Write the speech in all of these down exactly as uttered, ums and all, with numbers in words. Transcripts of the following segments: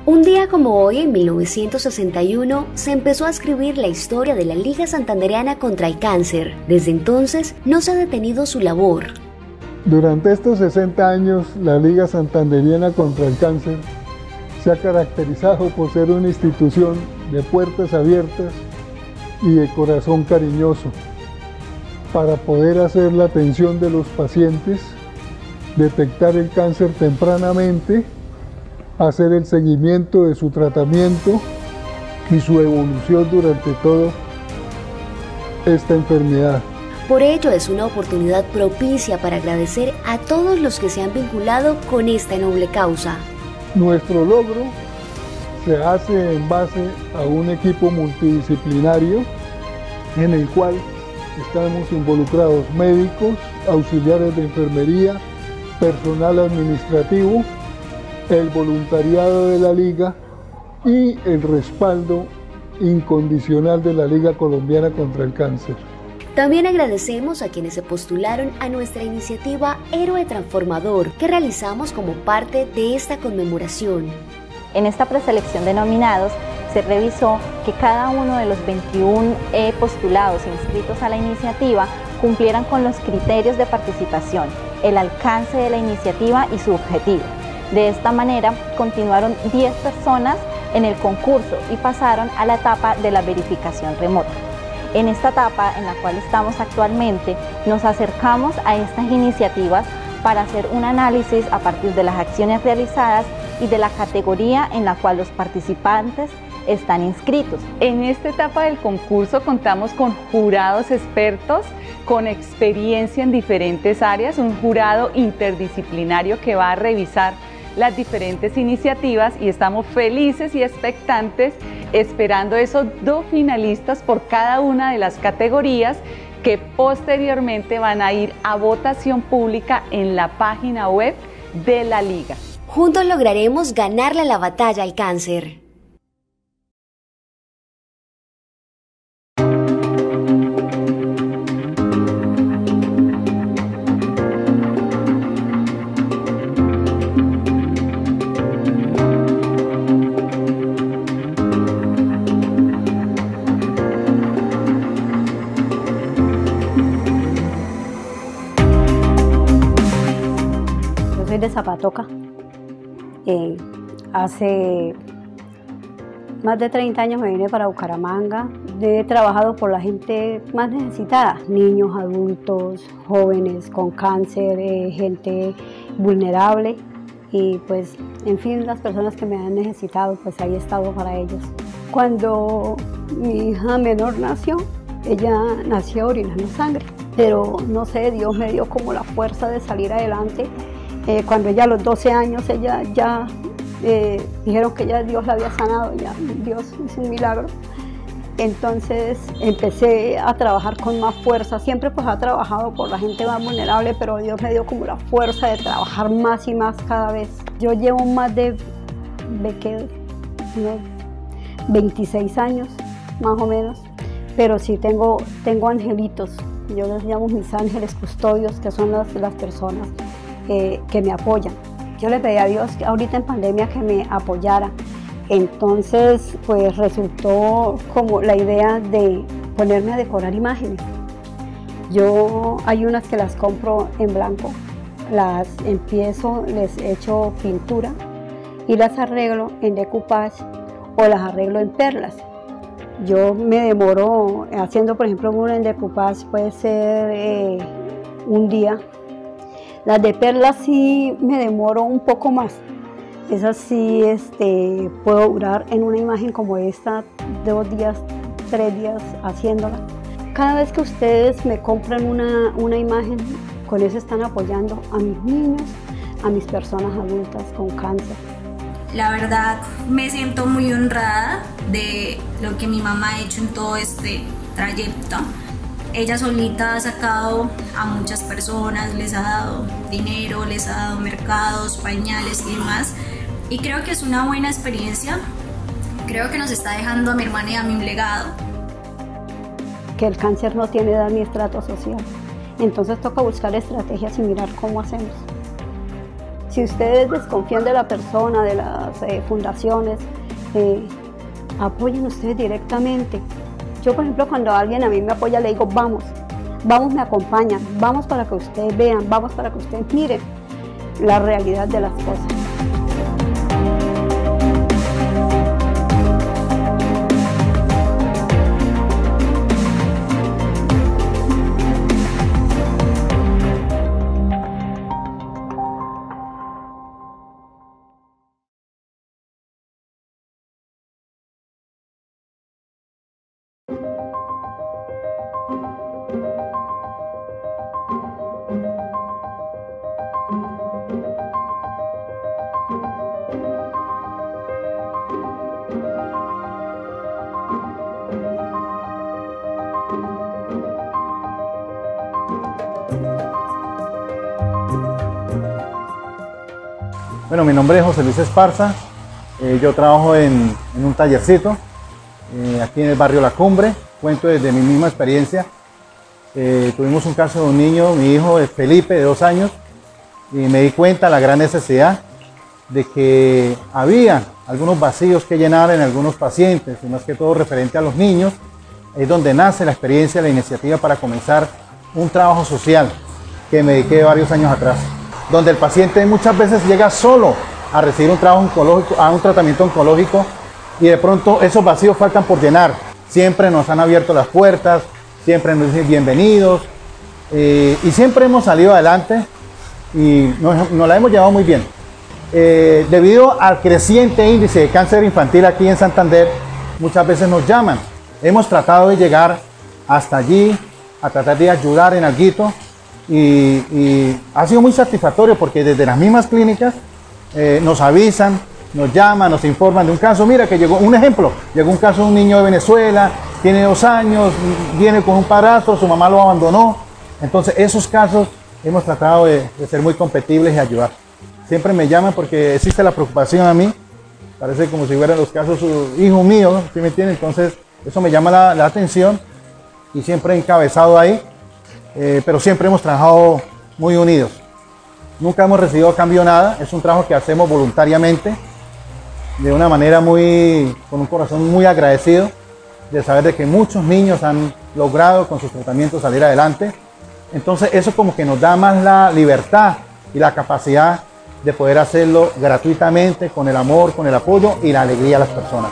Un día como hoy, en mil novecientos sesenta y uno, se empezó a escribir la historia de la Liga Santandereana contra el Cáncer. Desde entonces, no se ha detenido su labor. Durante estos sesenta años, la Liga Santandereana contra el Cáncer se ha caracterizado por ser una institución de puertas abiertas y de corazón cariñoso para poder hacer la atención de los pacientes, detectar el cáncer tempranamente, hacer el seguimiento de su tratamiento y su evolución durante toda esta enfermedad. Por ello es una oportunidad propicia para agradecer a todos los que se han vinculado con esta noble causa. Nuestro logro se hace en base a un equipo multidisciplinario en el cual estamos involucrados médicos, auxiliares de enfermería, personal administrativo, el voluntariado de la Liga y el respaldo incondicional de la Liga Colombiana contra el Cáncer. También agradecemos a quienes se postularon a nuestra iniciativa Héroe Transformador que realizamos como parte de esta conmemoración. En esta preselección de nominados se revisó que cada uno de los veintiún eh, postulados inscritos a la iniciativa cumplieran con los criterios de participación, el alcance de la iniciativa y su objetivo. De esta manera, continuaron diez personas en el concurso y pasaron a la etapa de la verificación remota. En esta etapa en la cual estamos actualmente, nos acercamos a estas iniciativas para hacer un análisis a partir de las acciones realizadas y de la categoría en la cual los participantes están inscritos. En esta etapa del concurso contamos con jurados expertos con experiencia en diferentes áreas, un jurado interdisciplinario que va a revisar las diferentes iniciativas y estamos felices y expectantes esperando esos dos finalistas por cada una de las categorías que posteriormente van a ir a votación pública en la página web de la Liga. Juntos lograremos ganarle la batalla al cáncer. De Zapatoca. Eh, hace más de treinta años me vine para Bucaramanga. He trabajado por la gente más necesitada, niños, adultos, jóvenes con cáncer, eh, gente vulnerable y pues en fin las personas que me han necesitado, pues ahí he estado para ellos. Cuando mi hija menor nació, ella nació orinando sangre, pero no sé, Dios me dio como la fuerza de salir adelante. Eh, cuando ella a los doce años, ella ya eh, dijeron que ya Dios la había sanado, ya Dios hizo un milagro. Entonces empecé a trabajar con más fuerza, siempre pues ha trabajado por la gente más vulnerable, pero Dios me dio como la fuerza de trabajar más y más cada vez. Yo llevo más de, de ¿qué? unos veintiséis años, más o menos, pero sí tengo, tengo angelitos, yo les llamo mis ángeles custodios, que son las, las personas Eh, que me apoyan. Yo le pedí a Dios ahorita en pandemia que me apoyara, entonces pues resultó como la idea de ponerme a decorar imágenes. Yo hay unas que las compro en blanco, las empiezo, les echo pintura y las arreglo en decoupage o las arreglo en perlas. Yo me demoro haciendo, por ejemplo, una en decoupage puede ser eh, un día. Las de perlas sí me demoro un poco más. Esas sí este, puedo durar en una imagen como esta dos días, tres días haciéndola. Cada vez que ustedes me compran una, una imagen, con eso están apoyando a mis niños, a mis personas adultas con cáncer. La verdad me siento muy honrada de lo que mi mamá ha hecho en todo este trayecto. Ella solita ha sacado a muchas personas, les ha dado dinero, les ha dado mercados, pañales y demás. Y creo que es una buena experiencia. Creo que nos está dejando a mi hermana y a mí un legado. Que el cáncer no tiene edad ni estrato social. Entonces toca buscar estrategias y mirar cómo hacemos. Si ustedes desconfían de la persona, de las eh, fundaciones, eh, apoyen ustedes directamente. Yo, por ejemplo, cuando alguien a mí me apoya, le digo, vamos, vamos, me acompañan, vamos para que ustedes vean, vamos para que ustedes miren la realidad de las cosas. Bueno, mi nombre es José Luis Esparza, eh, yo trabajo en, en un tallercito eh, aquí en el barrio La Cumbre. Cuento desde mi misma experiencia. Eh, tuvimos un caso de un niño, mi hijo Felipe, de dos años, y me di cuenta de la gran necesidad de que había algunos vacíos que llenar en algunos pacientes, y más que todo referente a los niños. Es donde nace la experiencia, la iniciativa para comenzar un trabajo social que me dediqué varios años atrás, donde el paciente muchas veces llega solo a recibir un trabajo oncológico, a un tratamiento oncológico, y de pronto esos vacíos faltan por llenar. Siempre nos han abierto las puertas, siempre nos dicen bienvenidos, eh, y siempre hemos salido adelante y nos, nos la hemos llevado muy bien. Eh, debido al creciente índice de cáncer infantil aquí en Santander, muchas veces nos llaman. Hemos tratado de llegar hasta allí, a tratar de ayudar en alguito, y, y ha sido muy satisfactorio porque desde las mismas clínicas eh, nos avisan, nos llaman, nos informan de un caso. Mira que llegó, un ejemplo, llegó un caso de un niño de Venezuela, tiene dos años, viene con un padrastro, su mamá lo abandonó. Entonces esos casos hemos tratado de, de ser muy competibles y ayudar. Siempre me llaman porque existe la preocupación a mí, parece como si fueran los casos su hijo mío, ¿sí me entienden? Entonces eso me llama la, la atención y siempre he encabezado ahí, eh, pero siempre hemos trabajado muy unidos. Nunca hemos recibido a cambio nada, es un trabajo que hacemos voluntariamente, de una manera muy, con un corazón muy agradecido, de saber de que muchos niños han logrado con sus tratamientos salir adelante. Entonces eso como que nos da más la libertad y la capacidad de poder hacerlo gratuitamente, con el amor, con el apoyo y la alegría a las personas.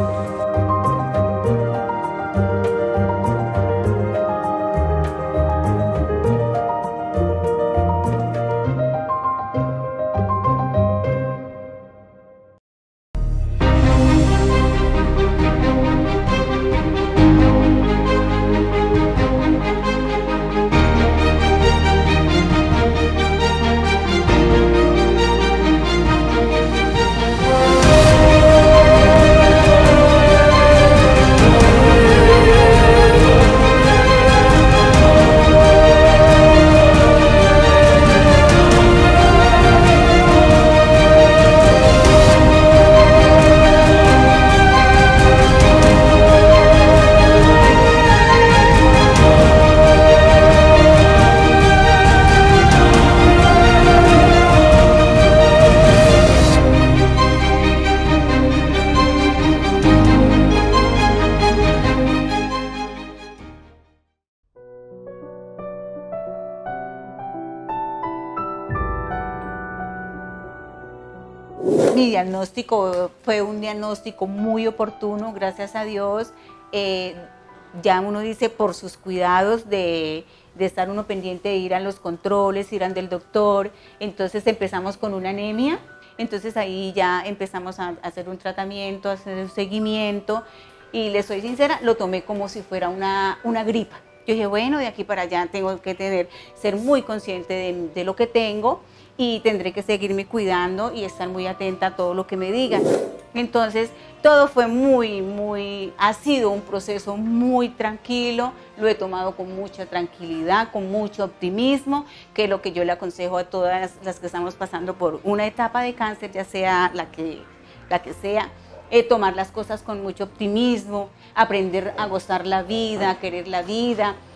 Mi diagnóstico fue un diagnóstico muy oportuno, gracias a Dios. Eh, ya uno dice por sus cuidados de, de estar uno pendiente de ir a los controles, ir al del doctor. Entonces empezamos con una anemia, entonces ahí ya empezamos a hacer un tratamiento, a hacer un seguimiento, y les soy sincera, lo tomé como si fuera una, una gripa. Yo dije, bueno, de aquí para allá tengo que tener, ser muy consciente de, de lo que tengo, y tendré que seguirme cuidando y estar muy atenta a todo lo que me digan. Entonces, todo fue muy, muy, ha sido un proceso muy tranquilo, lo he tomado con mucha tranquilidad, con mucho optimismo, que es lo que yo le aconsejo a todas las que estamos pasando por una etapa de cáncer, ya sea la que, la que sea, eh, tomar las cosas con mucho optimismo, aprender a gozar la vida, a querer la vida.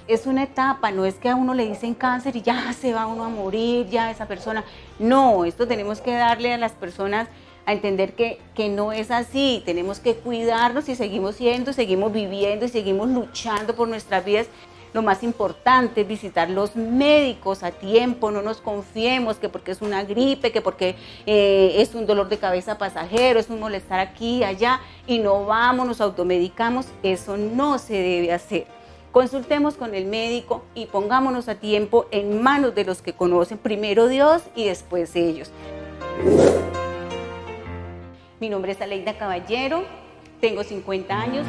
es una etapa, no es que a uno le dicen cáncer y ya se va uno a morir, ya esa persona. No, esto tenemos que darle a las personas a entender que, que no es así, tenemos que cuidarnos y seguimos siendo, seguimos viviendo y seguimos luchando por nuestras vidas. Lo más importante es visitar los médicos a tiempo, no nos confiemos que porque es una gripe, que porque eh, es un dolor de cabeza pasajero, es un molestar aquí y allá y no vamos, nos automedicamos, eso no se debe hacer. Consultemos con el médico y pongámonos a tiempo en manos de los que conocen, primero Dios y después ellos. Mi nombre es Aleida Caballero, tengo cincuenta años.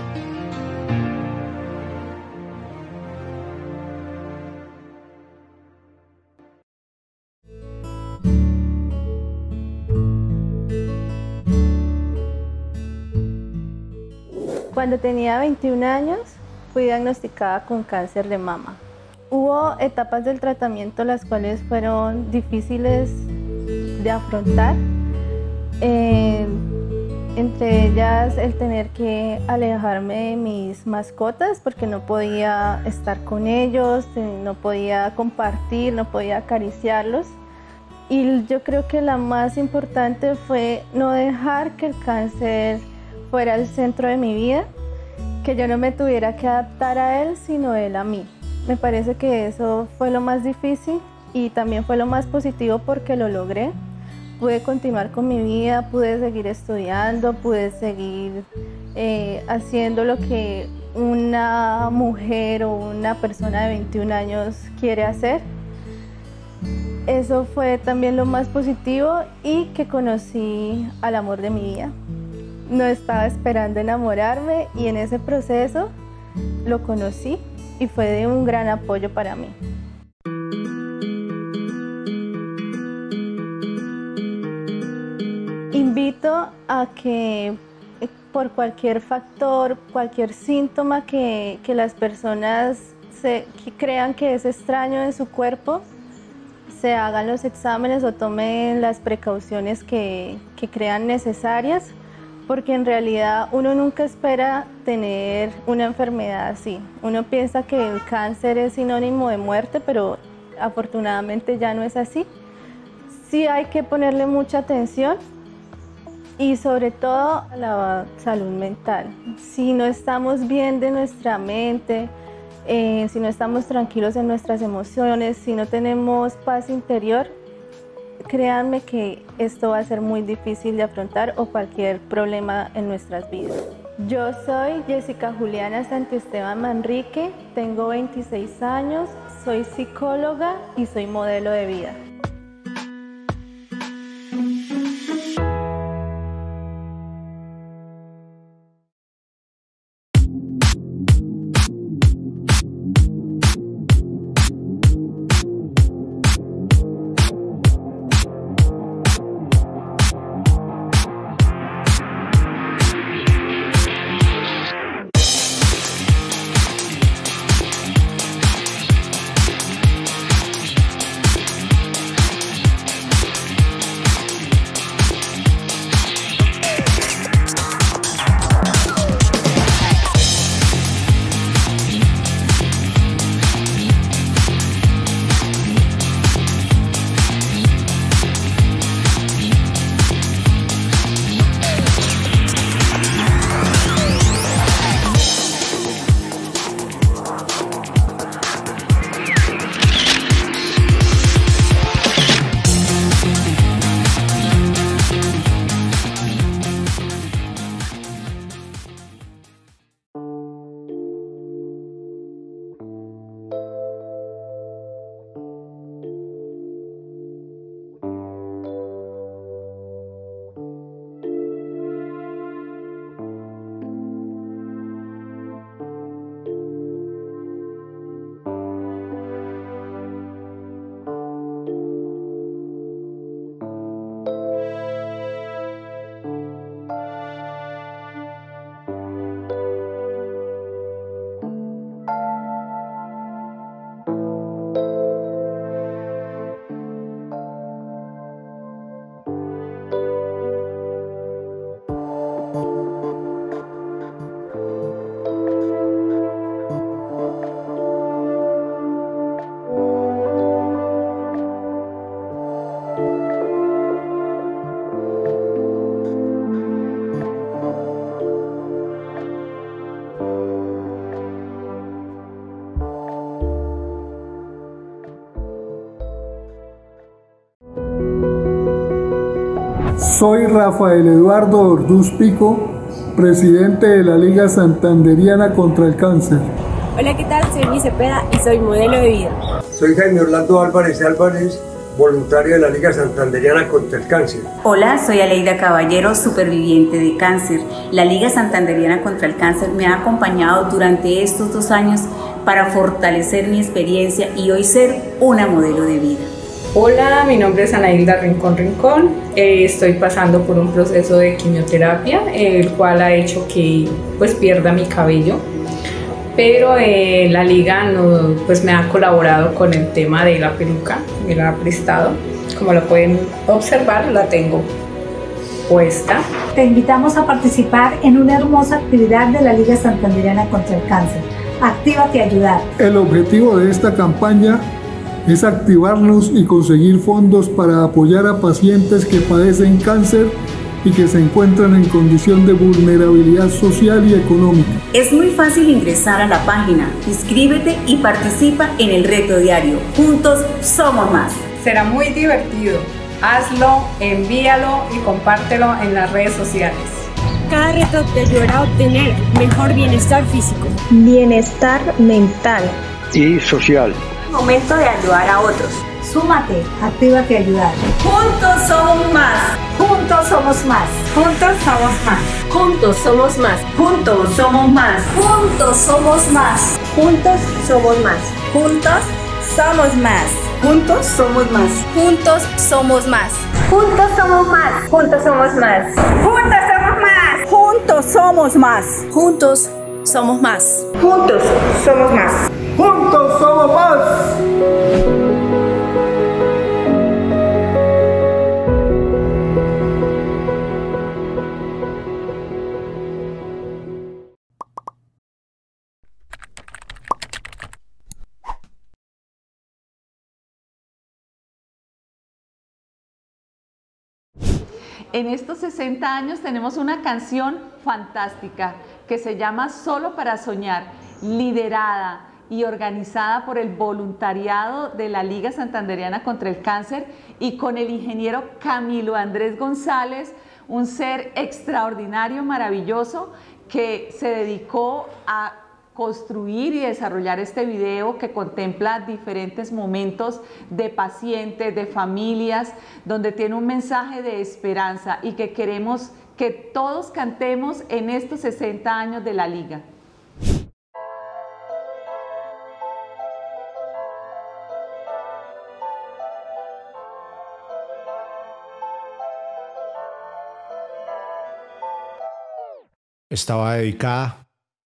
Cuando tenía veintiún años, fui diagnosticada con cáncer de mama. Hubo etapas del tratamiento las cuales fueron difíciles de afrontar. Eh, entre ellas el tener que alejarme de mis mascotas porque no podía estar con ellos, no podía compartir, no podía acariciarlos. Y yo creo que la más importante fue no dejar que el cáncer fuera el centro de mi vida, que yo no me tuviera que adaptar a él, sino él a mí. Me parece que eso fue lo más difícil y también fue lo más positivo porque lo logré. Pude continuar con mi vida, pude seguir estudiando, pude seguir eh, haciendo lo que una mujer o una persona de veintiún años quiere hacer. Eso fue también lo más positivo y que conocí al amor de mi vida. No estaba esperando enamorarme y en ese proceso lo conocí y fue de un gran apoyo para mí. Invito a que por cualquier factor, cualquier síntoma que, que las personas se, que crean que es extraño en su cuerpo, se hagan los exámenes o tomen las precauciones que, que crean necesarias, porque en realidad uno nunca espera tener una enfermedad así. Uno piensa que el cáncer es sinónimo de muerte, pero afortunadamente ya no es así. Sí hay que ponerle mucha atención y sobre todo a la salud mental. Si no estamos bien de nuestra mente, eh, si no estamos tranquilos en nuestras emociones, si no tenemos paz interior, créanme que esto va a ser muy difícil de afrontar o cualquier problema en nuestras vidas. Yo soy Jessica Juliana Santiesteban Manrique, tengo veintiséis años, soy psicóloga y soy modelo de vida. Soy Rafael Eduardo Orduz Pico, presidente de la Liga Santanderiana contra el Cáncer. Hola, ¿qué tal? Soy Luis Cepeda y soy modelo de vida. Soy Jaime Orlando Álvarez Álvarez, voluntario de la Liga Santanderiana contra el Cáncer. Hola, soy Aleida Caballero, superviviente de cáncer. La Liga Santanderiana contra el Cáncer me ha acompañado durante estos dos años para fortalecer mi experiencia y hoy ser una modelo de vida. Hola, mi nombre es Anailda Rincón Rincón. Eh, estoy pasando por un proceso de quimioterapia, el cual ha hecho que pues pierda mi cabello. Pero eh, la liga no, pues me ha colaborado con el tema de la peluca, me la ha prestado. Como lo pueden observar, la tengo puesta. Te invitamos a participar en una hermosa actividad de la Liga Santanderiana contra el Cáncer. Actívate a ayudar. El objetivo de esta campaña es activarnos y conseguir fondos para apoyar a pacientes que padecen cáncer y que se encuentran en condición de vulnerabilidad social y económica. Es muy fácil ingresar a la página, inscríbete y participa en el reto diario. Juntos somos más. Será muy divertido. Hazlo, envíalo y compártelo en las redes sociales. Cada reto te ayudará a obtener mejor bienestar físico, bienestar mental y social. Momento de ayudar a otros. Súmate, actívate a ayudar. Juntos somos más. Juntos somos más. Juntos somos más. juntos somos más. Juntos somos más. Juntos somos más. Juntos somos más. Juntos somos más. Juntos somos más. Juntos somos más. Juntos somos más. Juntos somos más. Juntos somos más. Juntos somos más. Juntos somos más. ¡Juntos somos más! En estos sesenta años tenemos una canción fantástica que se llama Solo para Soñar, liderada y organizada por el voluntariado de la Liga Santanderiana contra el Cáncer y con el ingeniero Camilo Andrés González, un ser extraordinario, maravilloso, que se dedicó a construir y desarrollar este video que contempla diferentes momentos de pacientes, de familias, donde tiene un mensaje de esperanza y que queremos que todos cantemos en estos sesenta años de la Liga. Estaba dedicada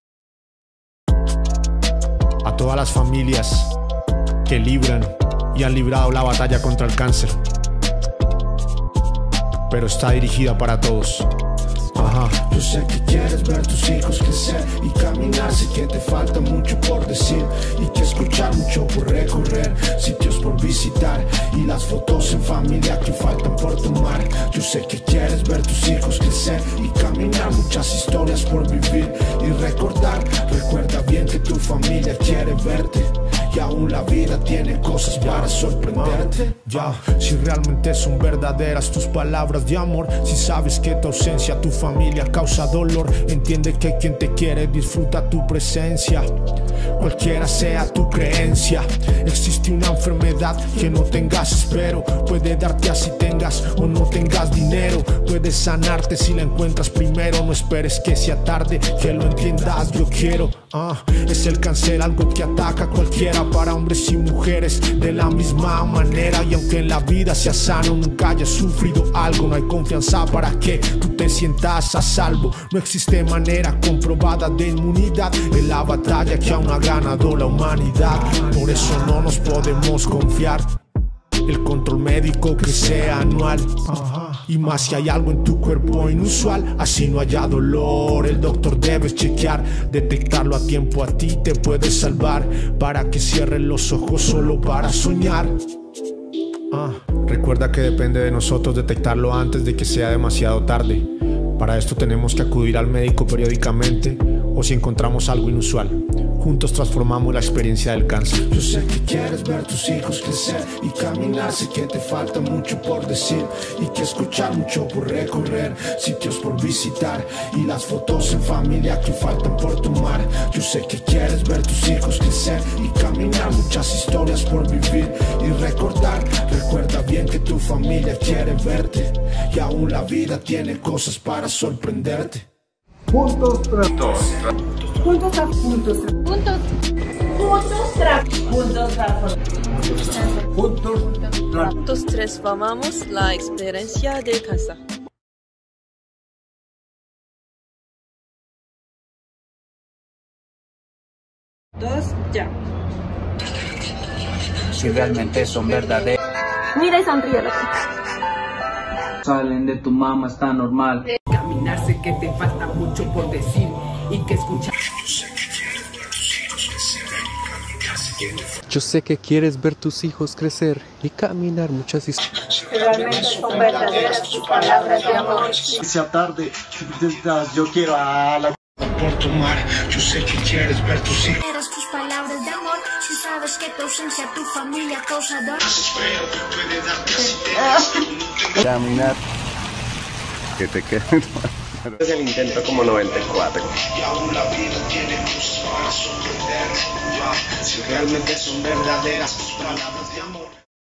a todas las familias que libran y han librado la batalla contra el cáncer, pero está dirigida para todos. Ajá. Yo sé que quieres ver tus hijos crecer y caminar, sé que te falta mucho por decir y que escuchar mucho por recorrer, sitios por visitar y las fotos en familia que faltan por tomar. Yo sé que quieres ver tus hijos crecer y caminar, muchas historias por vivir y recordar. Recuerda bien que tu familia quiere verte y aún la vida tiene cosas para sorprenderte. Ya, si realmente son verdaderas tus palabras de amor, si sabes que tu ausencia a tu familia causa dolor, entiende que quien te quiere disfruta tu presencia. Cualquiera sea tu creencia, existe una enfermedad que no tengas, espero puede darte así tengas o no tengas dinero, puedes sanarte si la encuentras primero. No esperes que sea tarde, que lo entiendas, yo quiero. Uh, es el cáncer algo que ataca a cualquiera, para hombres y mujeres de la misma manera. Y aunque en la vida seas sano, nunca hayas sufrido algo, no hay confianza para que tú te sientas a salvo. No existe manera comprobada de inmunidad en la batalla que aún ha ganado la humanidad. Por eso no nos podemos confiar. El control médico que sea anual. Ajá. Y más si hay algo en tu cuerpo inusual, así no haya dolor, el doctor debes chequear. Detectarlo a tiempo a ti te puede salvar, para que cierres los ojos solo para soñar. Ah. Recuerda que depende de nosotros detectarlo antes de que sea demasiado tarde. Para esto tenemos que acudir al médico periódicamente, o si encontramos algo inusual. Juntos transformamos la experiencia del cáncer. Yo sé que quieres ver tus hijos crecer y caminar, sé que te falta mucho por decir y que escuchar, mucho por recorrer, sitios por visitar y las fotos en familia que faltan por tomar. Yo sé que quieres ver tus hijos crecer y caminar, muchas historias por vivir y recordar. Recuerda bien que tu familia quiere verte y aún la vida tiene cosas para sorprenderte. Juntos tras Juntos tras juntos juntos juntos tras juntos tras Juntos tras Juntos transformamos la experiencia de casa. dos ya. Si realmente son verdaderos. Mira y sonríe. Salen de tu mamá, está normal. Caminar, sé que te falta mucho por decir y que escuchar. Yo sé que quieres ver tus hijos crecer y caminar muchas historias. Realmente son verdaderas tus palabras de amor. Sea tarde, yo quiero a la por tomar. Yo sé que quieres ver tus hijos. Eres tus palabras de amor. Si sabes que tu ausencia, tu familia causa dolor. Caminar. Que te quede. Es el intento como noventa y cuatro. Y aún la vida tiene cosas para sorprender. Si realmente son verdaderas tus palabras de amor.